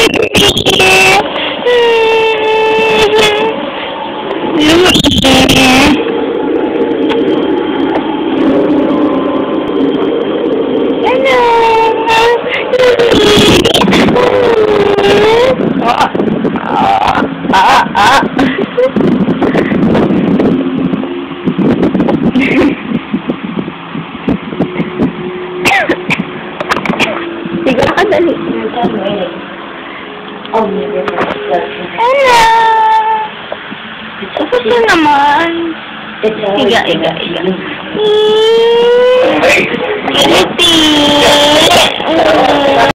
Sige ka, dali. Hello! Tapos na naman. Iga. Kulitan!